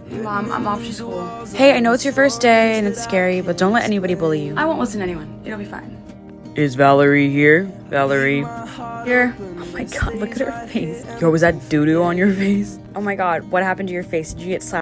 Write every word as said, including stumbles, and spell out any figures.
Mom, I'm off to school. Hey, I know it's your first day and it's scary, but don't let anybody bully you. I won't listen to anyone. It'll be fine. Is Valerie here? Valerie? Here. Oh my god, look at her face. Yo, was that doo-doo on your face? Oh my god, what happened to your face? Did you get slapped?